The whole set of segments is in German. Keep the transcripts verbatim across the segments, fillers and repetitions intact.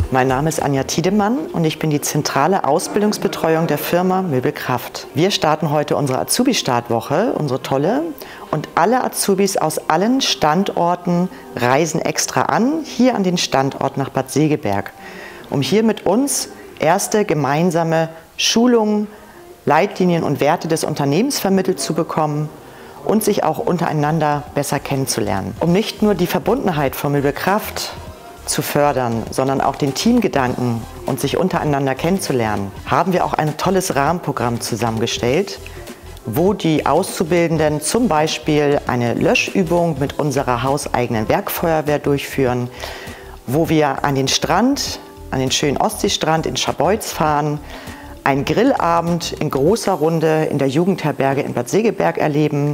Mein Name ist Anja Tiedemann und ich bin die zentrale Ausbildungsbetreuung der Firma Möbelkraft. Wir starten heute unsere Azubi-Startwoche, unsere tolle, und alle Azubis aus allen Standorten reisen extra an, hier an den Standort nach Bad Segeberg, um hier mit uns erste gemeinsame Schulungen, Leitlinien und Werte des Unternehmens vermittelt zu bekommen und sich auch untereinander besser kennenzulernen. Um nicht nur die Verbundenheit von Möbelkraft zu fördern, sondern auch den Teamgedanken und sich untereinander kennenzulernen, haben wir auch ein tolles Rahmenprogramm zusammengestellt, wo die Auszubildenden zum Beispiel eine Löschübung mit unserer hauseigenen Werkfeuerwehr durchführen, wo wir an den Strand, an den schönen Ostseestrand in Scharbeutz fahren, einen Grillabend in großer Runde in der Jugendherberge in Bad Segeberg erleben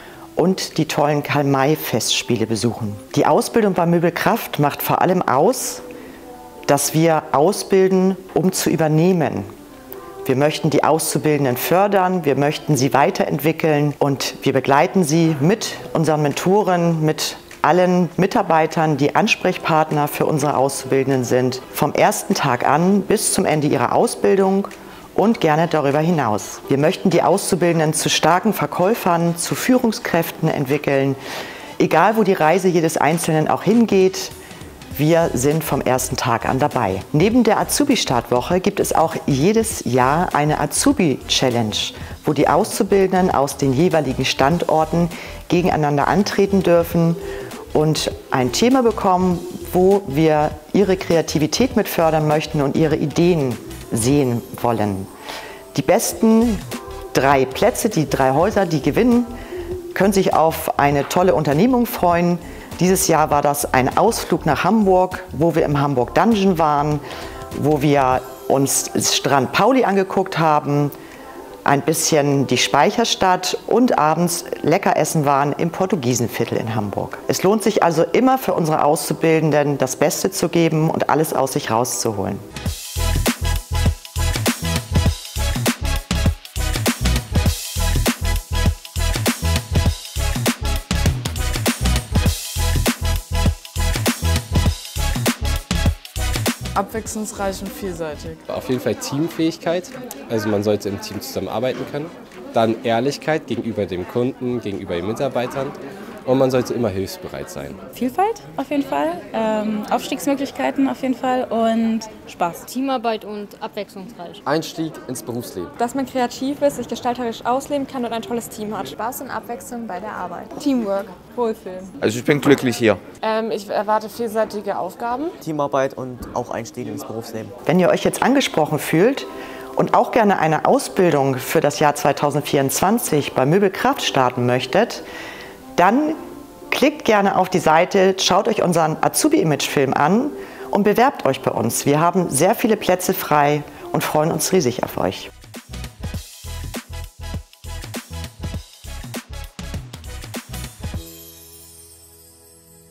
und die tollen Karl-May-Festspiele besuchen. Die Ausbildung bei Möbelkraft macht vor allem aus, dass wir ausbilden, um zu übernehmen. Wir möchten die Auszubildenden fördern, wir möchten sie weiterentwickeln und wir begleiten sie mit unseren Mentoren, mit allen Mitarbeitern, die Ansprechpartner für unsere Auszubildenden sind, vom ersten Tag an bis zum Ende ihrer Ausbildung und gerne darüber hinaus. Wir möchten die Auszubildenden zu starken Verkäufern, zu Führungskräften entwickeln, egal wo die Reise jedes Einzelnen auch hingeht. Wir sind vom ersten Tag an dabei. Neben der Azubi-Startwoche gibt es auch jedes Jahr eine Azubi-Challenge, wo die Auszubildenden aus den jeweiligen Standorten gegeneinander antreten dürfen und ein Thema bekommen, wo wir ihre Kreativität mit fördern möchten und ihre Ideen sehen wollen. Die besten drei Plätze, die drei Häuser, die gewinnen, können sich auf eine tolle Unternehmung freuen. Dieses Jahr war das ein Ausflug nach Hamburg, wo wir im Hamburg Dungeon waren, wo wir uns Strand Pauli angeguckt haben, ein bisschen die Speicherstadt und abends lecker essen waren im Portugiesenviertel in Hamburg. Es lohnt sich also immer für unsere Auszubildenden, das Beste zu geben und alles aus sich rauszuholen. Abwechslungsreich und vielseitig. Auf jeden Fall Teamfähigkeit, also man sollte im Team zusammenarbeiten können. Dann Ehrlichkeit gegenüber dem Kunden, gegenüber den Mitarbeitern. Und man sollte immer hilfsbereit sein. Vielfalt auf jeden Fall, ähm, Aufstiegsmöglichkeiten auf jeden Fall und Spaß. Teamarbeit und abwechslungsreich. Einstieg ins Berufsleben. Dass man kreativ ist, sich gestalterisch ausleben kann und ein tolles Team hat. Spaß und Abwechslung bei der Arbeit. Teamwork. Wohlfühlen. Also ich bin glücklich hier. Ähm, ich erwarte vielseitige Aufgaben. Teamarbeit und auch Einstieg ins Berufsleben. Wenn ihr euch jetzt angesprochen fühlt und auch gerne eine Ausbildung für das Jahr zweitausendvierundzwanzig bei Möbelkraft starten möchtet, dann klickt gerne auf die Seite, schaut euch unseren Azubi-Image-Film an und bewerbt euch bei uns. Wir haben sehr viele Plätze frei und freuen uns riesig auf euch.